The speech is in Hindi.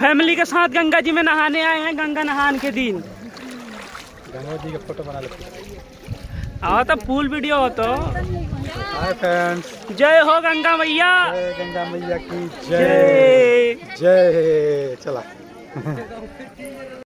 फैमिली के साथ गंगा जी में नहाने आए हैं। गंगा नहान के दिन गंगा जी का फोटो बना लेते। आओ तो फुल वीडियो हो तो। हाय फ्रेंड्स, जय हो गंगा मैया। जय गंगा मैया की जय। जय चला।